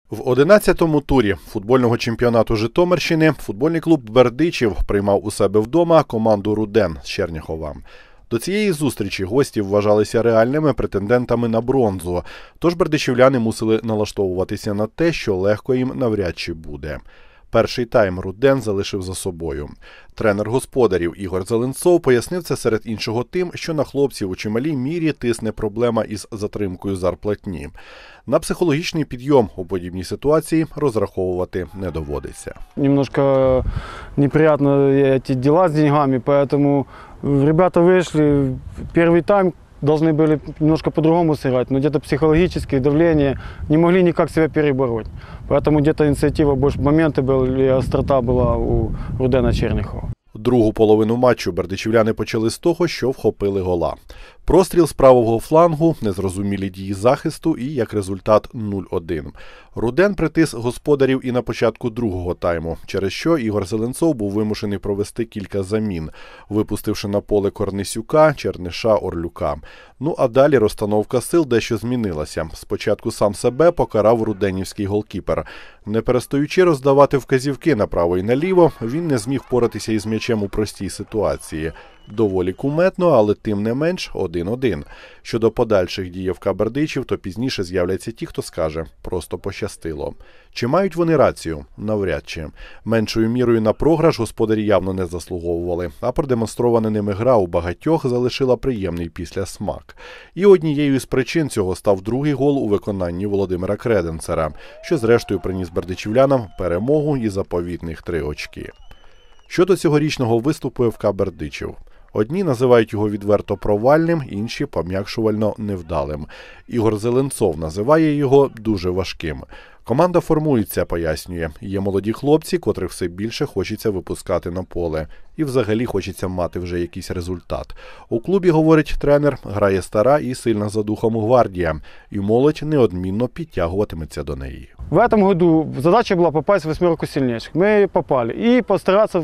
В 11-му турі футбольного чемпіонату Житомирщини футбольний клуб «Бердичів» приймав у себе вдома команду «Руден» з Черніхова. До цієї зустрічі гості вважалися реальними претендентами на бронзу, тож бердичівляни мусили налаштовуватися на те, що легко їм навряд чи буде. Перший тайм «Руден» залишив за собою. Тренер господарів Ігор Зеленцов пояснив це серед іншого тим, що на хлопців у чималій мірі тисне проблема із затримкою зарплатні. На психологічний підйом у подібній ситуації розраховувати не доводиться. Немножко неприятно эти дела с деньгами, поэтому ребята вышли, первый тайм должны были немножко по-другому сыграть, но где-то психологическое давление не могли никак себя перебороть. Поэтому где-то инициатива, больше моменты были, острота была у Рудена Черніхова. Другу половину матчу бердичівляни почали з того, що вхопили гола. Простріл з правого флангу, незрозумілі дії захисту і, як результат, 0-1. «Руден» притис господарів і на початку другого тайму, через що Ігор Зеленцов був вимушений провести кілька замін, випустивши на поле Корнисюка, Черниша, Орлюка. Ну а далі розстановка сил дещо змінилася. Спочатку сам себе покарав руденівський голкіпер. Не перестаючи роздавати вказівки направо і наліво, він не зміг впоратися із м'ячем у простій ситуації. Доволі кумедно, але тим не менш 1-1. Щодо подальших дій ФК Бердичів, то пізніше з'являться ті, хто скаже – просто пощастило. Чи мають вони рацію? Навряд чи. Меншою мірою на програш господарі явно не заслуговували, а продемонстрована ними гра у багатьох залишила приємний післясмак. І однією з причин цього став другий гол у виконанні Володимира Креденцера, що зрештою приніс бердичівлянам перемогу і заповітних 3 очки. Щодо цьогорічного виступу ФК Бердичів. Одні називають його відверто провальним, інші пом'якшувально невдалим. Ігор Зеленцов називає його дуже важким. Команда формується, пояснює. Є молоді хлопці, котрих все більше хочеться випускати на поле. І взагалі хочеться мати вже якийсь результат. У клубі, говорить тренер, грає стара і сильна за духом гвардія. І молодь неодмінно підтягуватиметься до неї. В этом году задача была попасть в 8 сильнейших. Мы попали. И постараться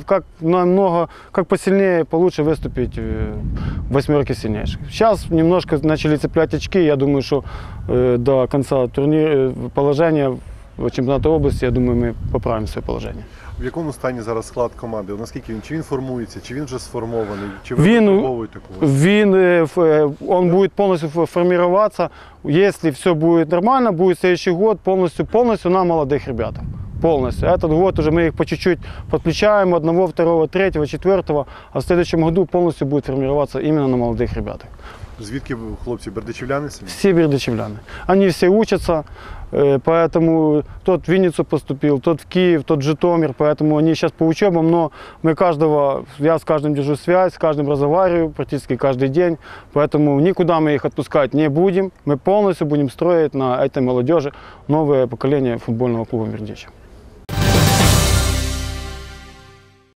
как посильнее, получше выступить в 8 сильнейших. Сейчас немножко начали цеплять очки. Я думаю, что до конца турнира положения в чемпіонаті області, я думаю, ми поправимо своє положення. В якому стані зараз склад команди? Наскільки він? Чи він формується? Чи він вже сформований? Чи ви випробовуєте когось? Он будет полностью формироваться. Если все будет нормально, будет следующий год полностью на молодых ребятах. Полностью. Этот год уже мы их по чуть-чуть подключаем, 1, 2, 3, 4, а в следующем году полностью будет формироваться именно на молодых ребятах. Звідки хлопці? Бердичівляни самі? Все бердичевляне. Они все учатся, поэтому тот в Винницу поступил, тот в Киев, тот в Житомир, поэтому они сейчас по учебам, но я с каждым держу связь, с каждым разговариваю практически каждый день, поэтому никуда мы их отпускать не будем. Мы полностью будем строить на этой молодежи новое поколение футбольного клуба «Бердичев».